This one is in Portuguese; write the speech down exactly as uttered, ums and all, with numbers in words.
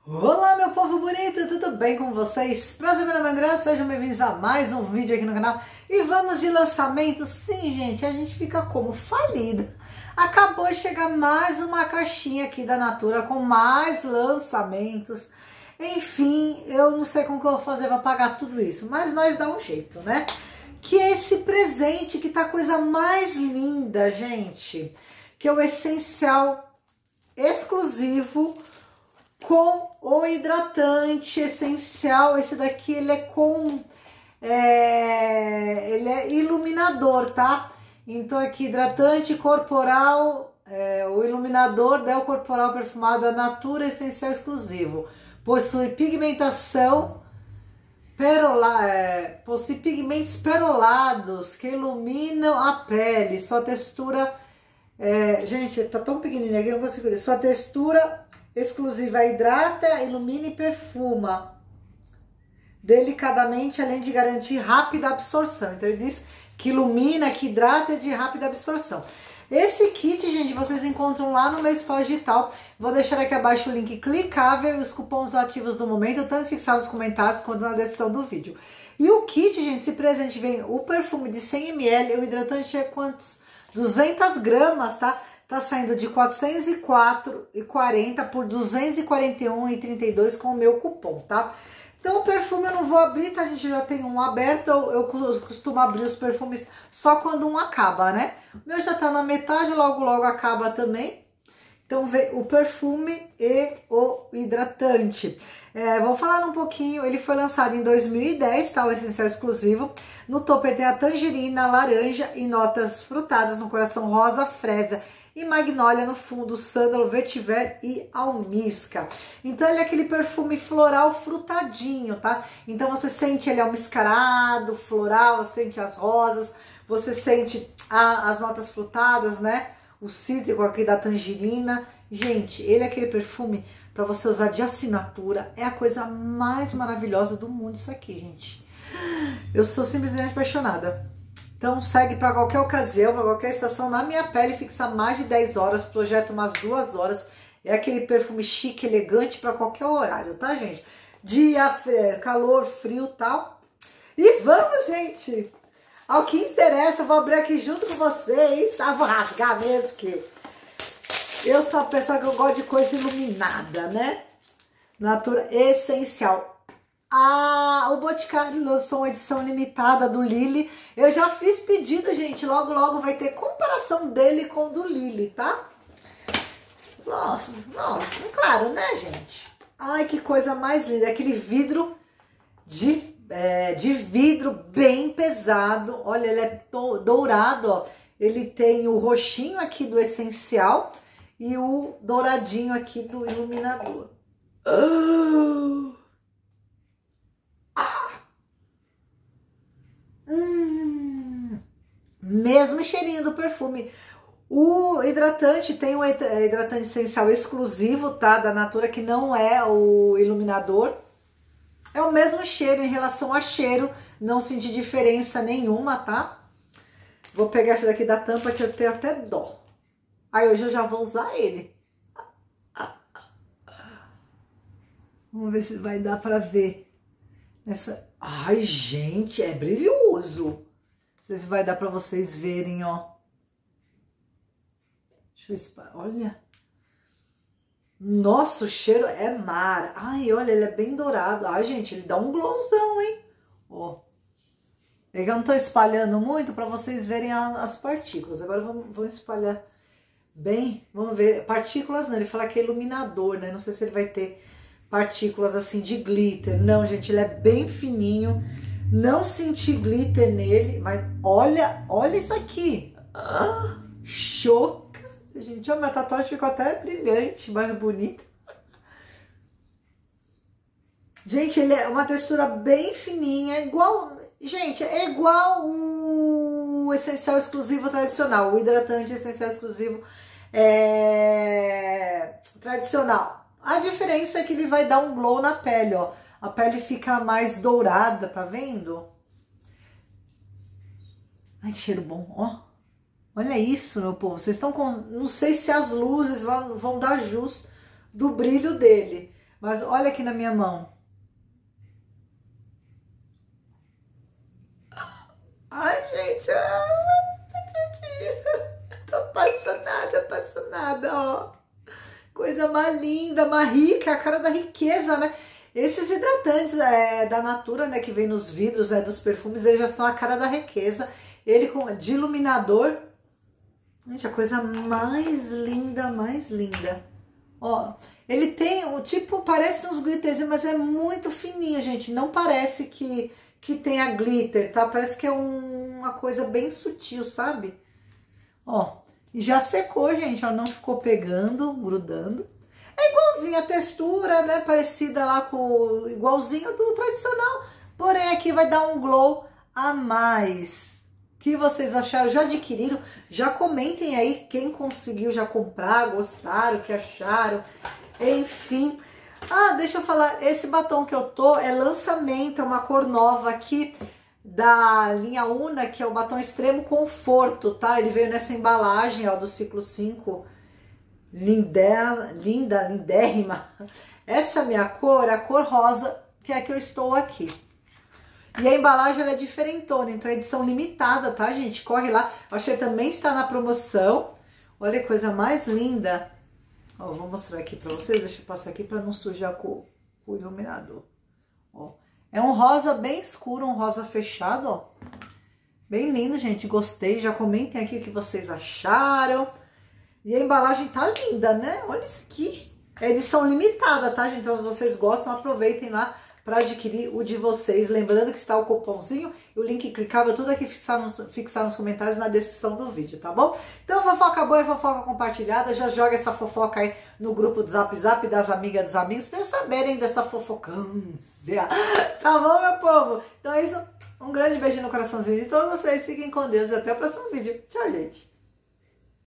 Olá, meu povo bonito, tudo bem com vocês? Prazer, meu nome é André, sejam bem-vindos a mais um vídeo aqui no canal. E vamos de lançamento. Sim, gente, a gente fica como falida. Acabou de chegar mais uma caixinha aqui da Natura com mais lançamentos. Enfim, eu não sei como que eu vou fazer para pagar tudo isso, mas nós dá um jeito, né? Que é esse presente que tá a coisa mais linda, gente. Que é o essencial exclusivo com o hidratante essencial. Esse daqui ele é com é, ele é iluminador, tá? Então aqui hidratante corporal, é, o iluminador Del Corporal perfumado da Natura essencial exclusivo. Possui pigmentação perola, é, possui pigmentos perolados que iluminam a pele. Sua textura é, gente, tá tão pequenininha aqui, eu não consigo ver. Sua textura exclusiva hidrata, ilumina e perfuma delicadamente, além de garantir rápida absorção. Então ele diz que ilumina, que hidrata e de rápida absorção. Esse kit, gente, vocês encontram lá no meu Spa Digital. Vou deixar aqui abaixo o link clicável e os cupons ativos do momento, tanto fixados nos comentários quanto na descrição do vídeo. E o kit, gente, esse presente vem o perfume de cem mililitros, o hidratante é quantos? duzentas gramas, tá? Tá saindo de quatrocentos e quatro reais e quarenta centavos por duzentos e quarenta e um reais e trinta e dois centavos com o meu cupom, tá? Então o perfume eu não vou abrir, tá? A gente já tem um aberto, eu, eu costumo abrir os perfumes só quando um acaba, né? O meu já tá na metade, logo logo acaba também. Então vem o perfume e o hidratante. É, vou falar um pouquinho, ele foi lançado em dois mil e dez, tá? O essencial exclusivo. No topper tem a tangerina, laranja e notas frutadas no coração rosa, fresa e magnólia no fundo, sândalo, vetiver e almisca. Então ele é aquele perfume floral frutadinho, tá? Então você sente ele almiscarado, floral, você sente as rosas, você sente a, as notas frutadas, né? O cítrico aqui da tangerina. Gente, ele é aquele perfume para você usar de assinatura. É a coisa mais maravilhosa do mundo isso aqui, gente. Eu sou simplesmente apaixonada. Então segue para qualquer ocasião, para qualquer estação. Na minha pele fixa mais de dez horas, projeta umas duas horas. É aquele perfume chique, elegante para qualquer horário, tá, gente? Dia, calor, frio e tal. E vamos, gente, ao que interessa. Eu vou abrir aqui junto com vocês, tá? Vou rasgar mesmo, que eu sou a pessoa que eu gosto de coisa iluminada, né? Natura essencial. Ah, o Boticário lançou uma edição limitada do Lily. Eu já fiz pedido, gente. Logo, logo vai ter comparação dele com o do Lily, tá? Nossa, nossa, claro, né, gente? Ai, que coisa mais linda. Aquele vidro de, é, de vidro bem pesado. Olha, ele é dourado, ó. Ele tem o roxinho aqui do essencial e o douradinho aqui do iluminador. Oh! Hum, mesmo cheirinho do perfume. O hidratante tem um hidratante essencial exclusivo, tá? Da Natura, que não é o iluminador. É o mesmo cheiro em relação a cheiro. Não senti diferença nenhuma, tá? Vou pegar esse daqui da tampa que eu tenho até dó. Aí hoje eu já vou usar ele. Vamos ver se vai dar pra ver. Essa... Ai, gente, é brilhoso. Não sei se vai dar pra vocês verem, ó. Deixa eu espalhar. Olha. Nossa, o cheiro é mar. Ai, olha, ele é bem dourado. Ai, gente, ele dá um glowzão, hein? Ó. É que eu não tô espalhando muito pra vocês verem a, as partículas. Agora vamos, vamos espalhar bem. Vamos ver. Partículas não, ele fala que é iluminador, né? Não sei se ele vai ter partículas assim de glitter. Não, gente, ele é bem fininho. Não senti glitter nele, mas olha, olha isso aqui. Ah, choca. Gente, ó, minha tatuagem ficou até brilhante, mais bonita. Gente, ele é uma textura bem fininha, igual... Gente, é igual o essencial exclusivo tradicional. O hidratante essencial exclusivo é... tradicional. A diferença é que ele vai dar um glow na pele, ó. A pele fica mais dourada, tá vendo? Ai, que cheiro bom, ó. Olha isso, meu povo. Vocês estão com... Não sei se as luzes vão, vão dar jus do brilho dele. Mas olha aqui na minha mão. Ai, gente, tô apaixonada, apaixonada, ó. Coisa mais linda, mais rica, a cara da riqueza, né? Esses hidratantes é, da Natura, né, que vem nos vidros, né, dos perfumes, eles já são a cara da riqueza. Ele com de iluminador. Gente, a coisa mais linda, mais linda. Ó, ele tem o tipo, parece uns glitters, mas é muito fininho, gente. Não parece que, que tenha glitter, tá? Parece que é um, uma coisa bem sutil, sabe? Ó, e já secou, gente, ó, não ficou pegando, grudando. É igualzinho a textura, né? Parecida lá com, igualzinho do tradicional. Porém, aqui vai dar um glow a mais. O que vocês acharam? Já adquiriram? Já comentem aí quem conseguiu já comprar, gostaram, o que acharam. Enfim. Ah, deixa eu falar. Esse batom que eu tô é lançamento, é uma cor nova aqui da linha Una, que é o batom extremo conforto, tá? Ele veio nessa embalagem, ó, do ciclo cinco. Linda, linda, lindérrima. Essa minha cor é a cor rosa, que é a que eu estou aqui. E a embalagem ela é diferentona, então é edição limitada, tá, gente? Corre lá. Eu achei que também está na promoção. Olha que coisa mais linda. Ó, vou mostrar aqui pra vocês. Deixa eu passar aqui pra não sujar com, com o iluminador. Ó, é um rosa bem escuro, um rosa fechado, ó. Bem lindo, gente. Gostei. Já comentem aqui o que vocês acharam. E a embalagem tá linda, né? Olha isso aqui. É edição limitada, tá, gente? Então, se vocês gostam, aproveitem lá para adquirir o de vocês. Lembrando que está o cupomzinho e o link clicável, tudo aqui fixar nos, fixar nos comentários na descrição do vídeo, tá bom? Então, fofoca boa e fofoca compartilhada. Já joga essa fofoca aí no grupo do Zap Zap das amigas dos amigos para saberem dessa fofocância. Tá bom, meu povo? Então é isso. Um grande beijo no coraçãozinho de todos vocês. Fiquem com Deus e até o próximo vídeo. Tchau, gente.